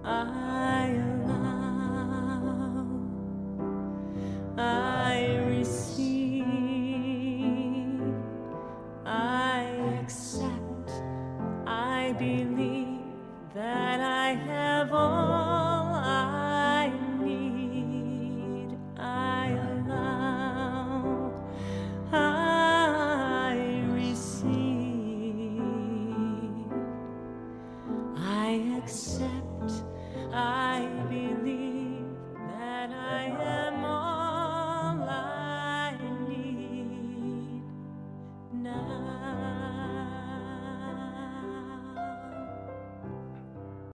I allow, I receive, I accept, I believe that I have all I need. I allow, I receive, I accept, I believe.